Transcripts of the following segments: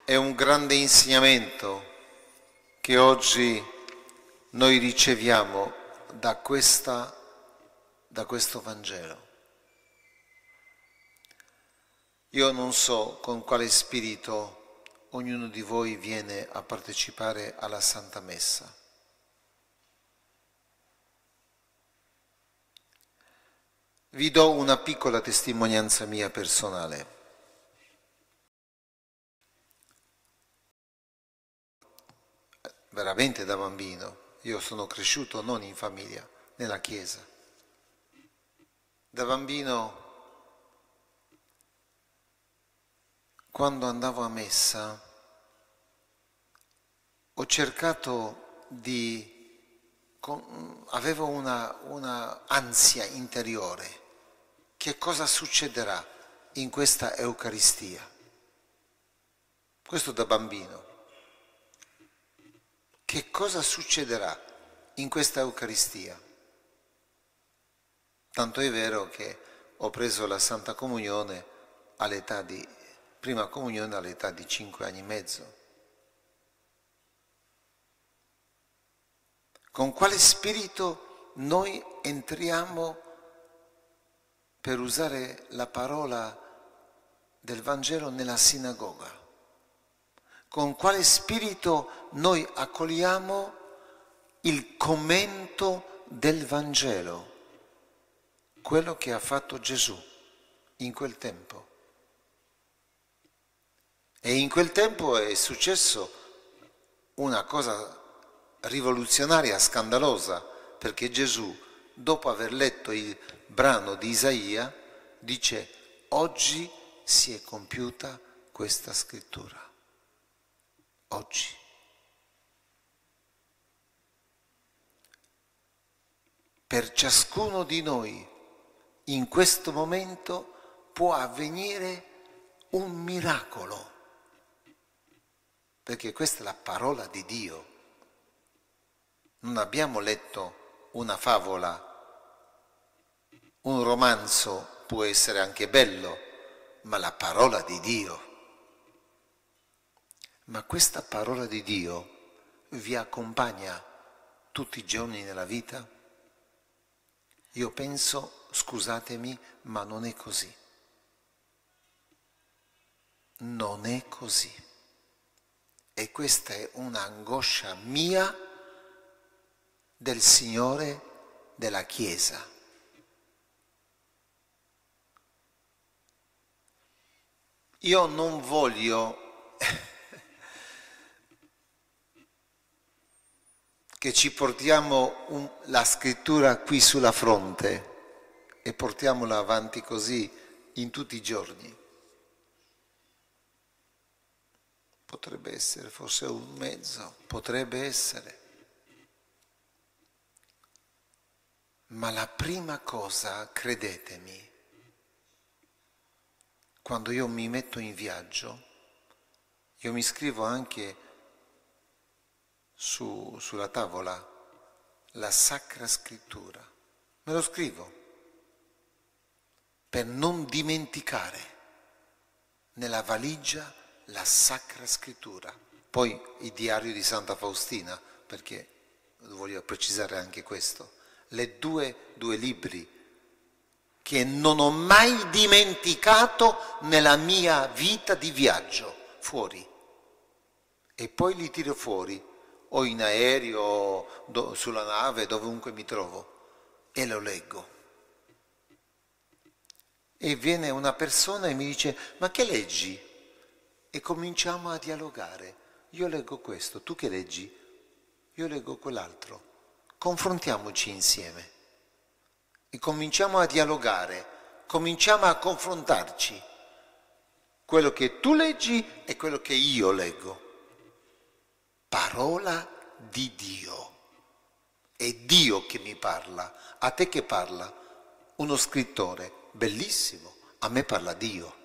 È un grande insegnamento che oggi noi riceviamo da questo Vangelo. Io non so con quale spirito ognuno di voi viene a partecipare alla Santa Messa. Vi do una piccola testimonianza mia personale. Veramente da bambino, io sono cresciuto non in famiglia, nella chiesa. Da bambino, quando andavo a messa, ho cercato avevo una ansia interiore. Che cosa succederà in questa Eucaristia? Questo da bambino. Che cosa succederà in questa Eucaristia? Tanto è vero che ho preso la Santa Comunione prima comunione all'età di 5 anni e mezzo. Con quale spirito noi entriamo, per usare la parola del Vangelo, nella sinagoga? Con quale spirito noi accogliamo il commento del Vangelo, quello che ha fatto Gesù in quel tempo? E in quel tempo è successo una cosa rivoluzionaria, scandalosa, perché Gesù, dopo aver letto il brano di Isaia, dice: oggi si è compiuta questa scrittura. Oggi. Per ciascuno di noi in questo momento può avvenire un miracolo, perché questa è la parola di Dio. Non abbiamo letto una favola, un romanzo può essere anche bello, ma la parola di Dio. Ma questa parola di Dio vi accompagna tutti i giorni nella vita? Io penso, scusatemi, ma non è così. Non è così. E questa è un'angoscia mia, del Signore, della Chiesa. Io non voglio che ci portiamo la scrittura qui sulla fronte e portiamola avanti così in tutti i giorni. Potrebbe essere forse un mezzo, potrebbe essere. Ma la prima cosa, credetemi, quando io mi metto in viaggio, io mi scrivo anche sulla tavola la Sacra Scrittura. Me lo scrivo per non dimenticare nella valigia la Sacra Scrittura. Poi il diario di Santa Faustina, perché voglio precisare anche questo. Due libri che non ho mai dimenticato nella mia vita di viaggio fuori, e poi li tiro fuori o in aereo o sulla nave, dovunque mi trovo, e lo leggo. E viene una persona e mi dice: ma che leggi? E cominciamo a dialogare. Io leggo questo, tu che leggi? Io leggo quell'altro. Confrontiamoci insieme e cominciamo a dialogare, cominciamo a confrontarci. Quello che tu leggi e quello che io leggo. Parola di Dio. È Dio che mi parla. A te che parla? Uno scrittore, bellissimo. A me parla Dio.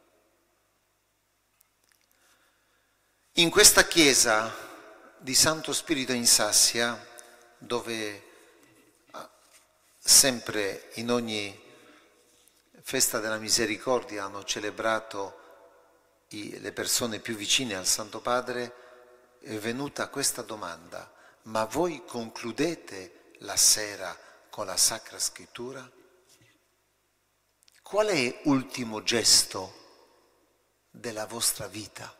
In questa chiesa di Santo Spirito in Sassia, dove sempre in ogni festa della misericordia hanno celebrato le persone più vicine al Santo Padre, è venuta questa domanda: ma voi concludete la sera con la Sacra Scrittura? Qual è l'ultimo gesto della vostra vita?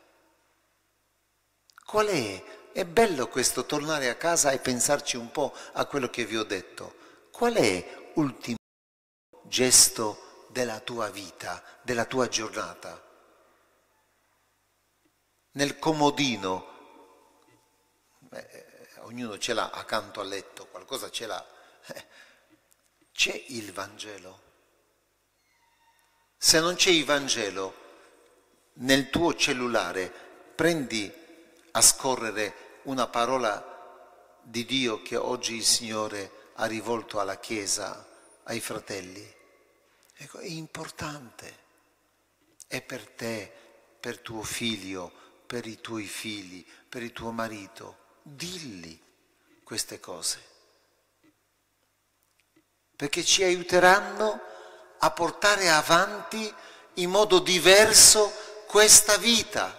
Qual è? È bello questo, tornare a casa e pensarci un po' a quello che vi ho detto. Qual è l'ultimo gesto della tua vita, della tua giornata? Nel comodino, ognuno ce l'ha accanto al letto, qualcosa ce l'ha. C'è il Vangelo. Se non c'è il Vangelo, nel tuo cellulare prendi a scorrere una parola di Dio che oggi il Signore ha rivolto alla Chiesa, ai fratelli. Ecco, è importante. È per te, per tuo figlio, per i tuoi figli, per il tuo marito. Dilli queste cose, perché ci aiuteranno a portare avanti in modo diverso questa vita.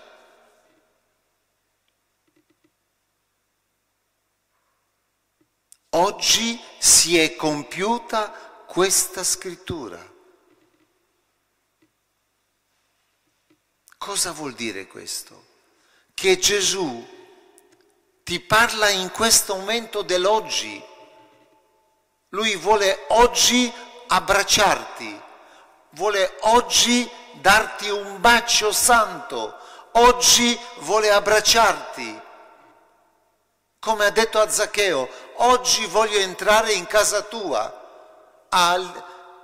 Oggi si è compiuta questa scrittura. Cosa vuol dire questo? Che Gesù ti parla in questo momento dell'oggi. Lui vuole oggi abbracciarti, vuole oggi darti un bacio santo, oggi vuole abbracciarti. Come ha detto a Zaccheo, oggi voglio entrare in casa tua, al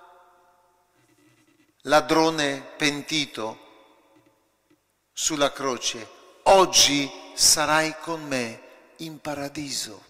ladrone pentito sulla croce, oggi sarai con me in paradiso.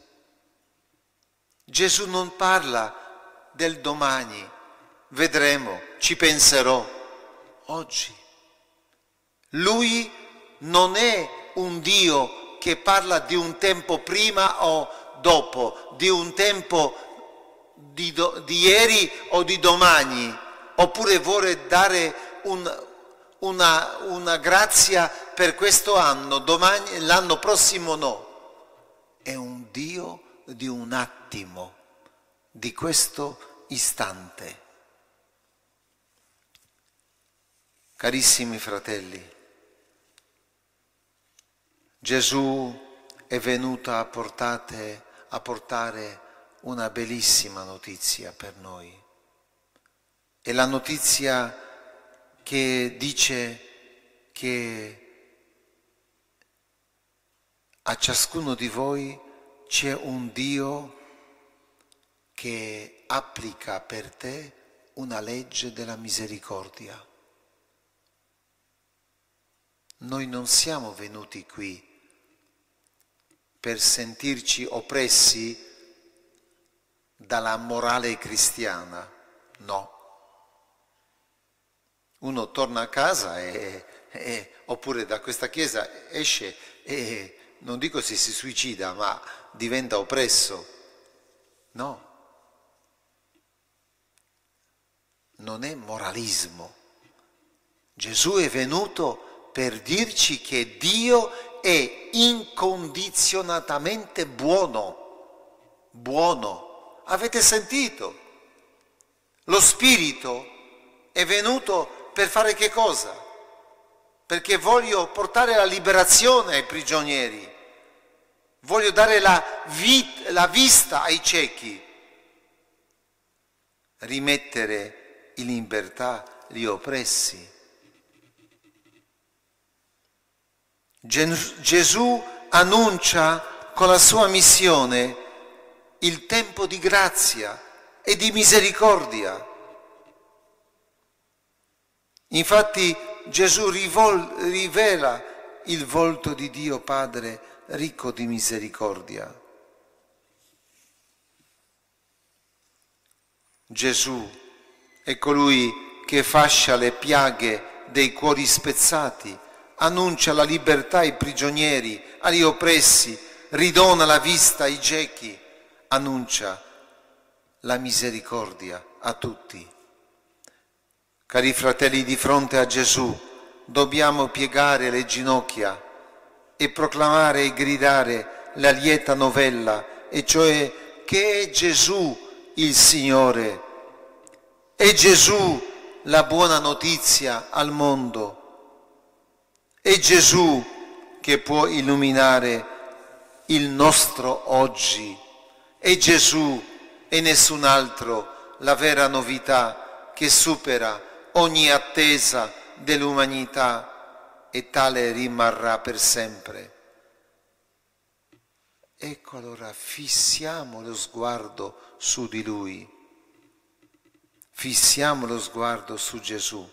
Gesù non parla del domani, vedremo, ci penserò, oggi. Lui non è un Dio che parla di un tempo prima o dopo, di un tempo di ieri o di domani, oppure vuole dare una grazia per questo anno, domani, l'anno prossimo no. È un Dio di un attimo, di questo istante. Carissimi fratelli, Gesù è venuto a portare una bellissima notizia per noi. È la notizia che dice che a ciascuno di voi c'è un Dio che applica per te una legge della misericordia. Noi non siamo venuti qui per sentirci oppressi dalla morale cristiana, no. Uno torna a casa oppure da questa chiesa esce e non dico se si suicida, ma diventa oppresso. No. Non è moralismo. Gesù è venuto per dirci che Dio è incondizionatamente buono. Buono. Avete sentito? Lo Spirito è venuto per fare che cosa? Perché voglio portare la liberazione ai prigionieri. Voglio dare la vista ai ciechi, rimettere in libertà gli oppressi. Gesù annuncia con la sua missione il tempo di grazia e di misericordia. Infatti Gesù rivela il volto di Dio Padre ricco di misericordia. Gesù è colui che fascia le piaghe dei cuori spezzati, annuncia la libertà ai prigionieri, agli oppressi, ridona la vista ai ciechi, annuncia la misericordia a tutti. Cari fratelli, di fronte a Gesù dobbiamo piegare le ginocchia e proclamare e gridare la lieta novella, e cioè che è Gesù il Signore, è Gesù la buona notizia al mondo, è Gesù che può illuminare il nostro oggi, è Gesù e nessun altro la vera novità che supera ogni attesa dell'umanità e tale rimarrà per sempre. Ecco allora, fissiamo lo sguardo su di Lui, fissiamo lo sguardo su Gesù.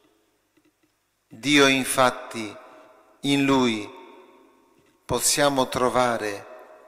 Dio infatti, in Lui possiamo trovare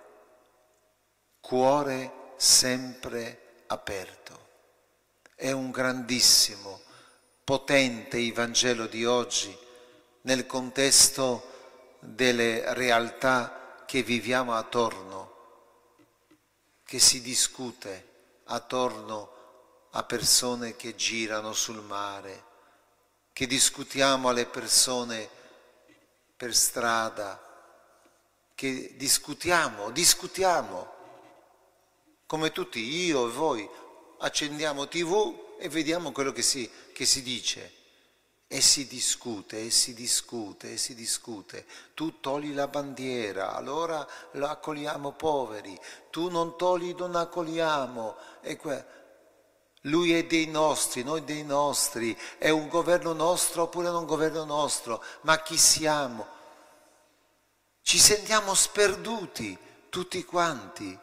cuore sempre aperto. È un grandissimo, potente il Vangelo di oggi nel contesto delle realtà che viviamo attorno, che si discute attorno a persone che girano sul mare, che discutiamo alle persone per strada, che discutiamo come tutti, io e voi, accendiamo TV e vediamo quello che si dice. E si discute, e si discute, e si discute. Tu togli la bandiera, allora lo accogliamo poveri. Tu non togli, non accogliamo. Lui è dei nostri, noi dei nostri. È un governo nostro oppure non un governo nostro. Ma chi siamo? Ci sentiamo sperduti, tutti quanti.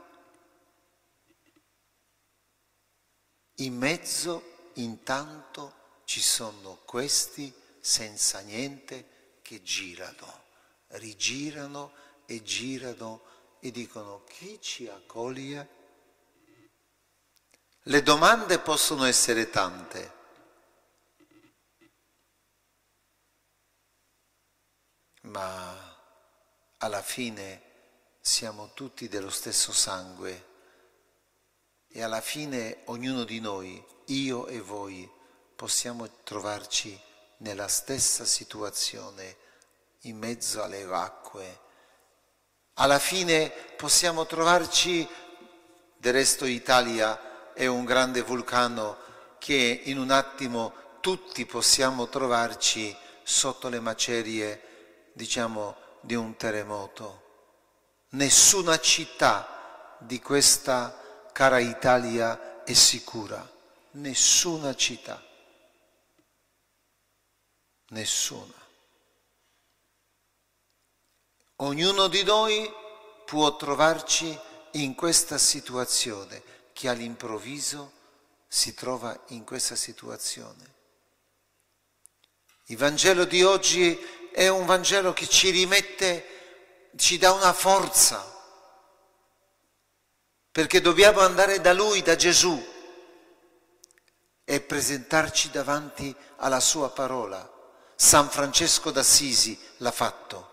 In mezzo, intanto, ci sono questi senza niente che girano, rigirano e girano e dicono: chi ci accoglie? Le domande possono essere tante, ma alla fine siamo tutti dello stesso sangue e alla fine ognuno di noi, io e voi, possiamo trovarci nella stessa situazione, in mezzo alle acque. Alla fine possiamo trovarci, del resto Italia è un grande vulcano che in un attimo tutti possiamo trovarci sotto le macerie, diciamo, di un terremoto. Nessuna città di questa cara Italia è sicura, nessuna città. Nessuna. Ognuno di noi può trovarci in questa situazione, che all'improvviso si trova in questa situazione. Il Vangelo di oggi è un Vangelo che ci rimette, ci dà una forza, perché dobbiamo andare da Lui, da Gesù, e presentarci davanti alla Sua parola. San Francesco d'Assisi l'ha fatto.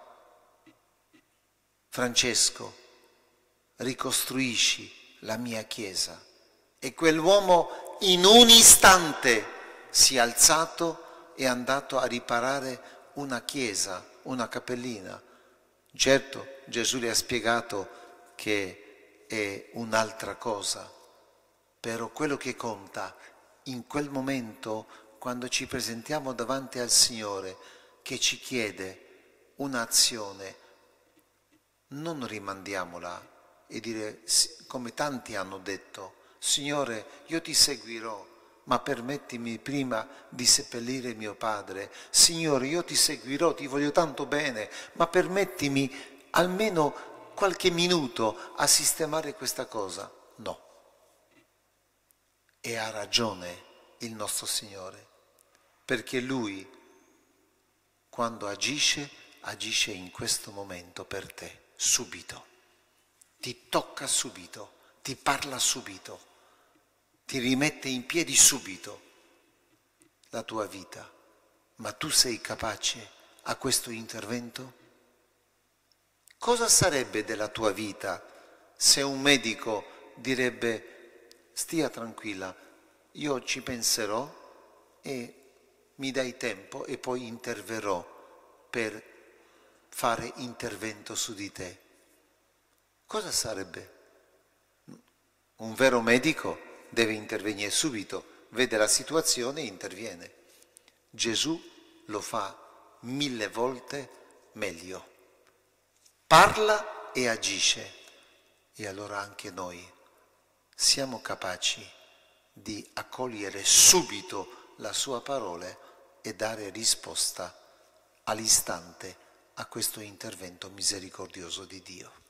Francesco, ricostruisci la mia Chiesa. E quell'uomo in un istante si è alzato e è andato a riparare una chiesa, una cappellina. Certo, Gesù le ha spiegato che è un'altra cosa, però quello che conta in quel momento, quando ci presentiamo davanti al Signore che ci chiede un'azione, non rimandiamola e dire, come tanti hanno detto: Signore, io ti seguirò, ma permettimi prima di seppellire mio padre. Signore, io ti seguirò, ti voglio tanto bene, ma permettimi almeno qualche minuto a sistemare questa cosa. No. E ha ragione il nostro Signore, perché Lui, quando agisce, agisce in questo momento per te, subito. Ti tocca subito, ti parla subito, ti rimette in piedi subito la tua vita. Ma tu sei capace a questo intervento? Cosa sarebbe della tua vita se un medico direbbe: stia tranquilla, io ci penserò e mi dai tempo e poi interverrò per fare intervento su di te. Cosa sarebbe? Un vero medico deve intervenire subito, vede la situazione e interviene. Gesù lo fa 1000 volte meglio. Parla e agisce. E allora anche noi siamo capaci di accogliere subito la sua parola e dare risposta all'istante a questo intervento misericordioso di Dio.